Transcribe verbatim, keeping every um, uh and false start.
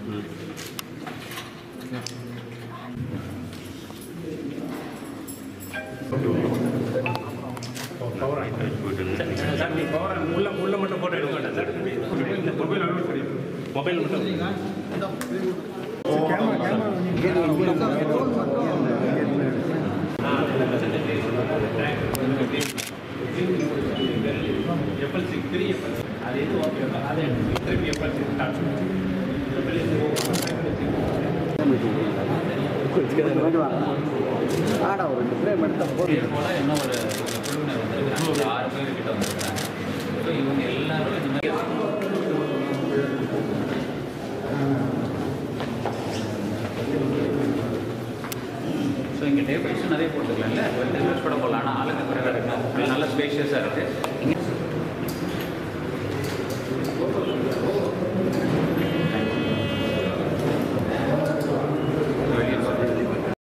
Sir நீ power உள்ள உள்ள மட்டும் போட்டோ எடுக்க வேண்டாம் சார். மொபைல் மொபைல் மட்டும் எஃப்எல் சிக்ஸ் த்ரீ எஃப்எல் அது எது ஓகே அதே திருப்பி எஃப்எல் சிக்ஸ் ஸ்டார்ட் ஆடா ஒரு ஃப்ரேம் எடுத்த போது போல இன்னும் ஒரு குழுவினர் வந்துருக்காங்க. ஒரு ஆறு பேர் கிட்ட வந்துருக்காங்க. ஸோ இவங்க எல்லாரும் இந்த மாதிரி ஸோ இங்கே டேபிள்ஸும் நிறைய போட்டுக்கலாம்ல டுவெல் டேபிள்ஸ் கூட போடலாம். ஆனால் ஆளுங்க குறைவாக இருக்குன்னா நல்ல ஸ்பேஷியஸாக இருக்குது.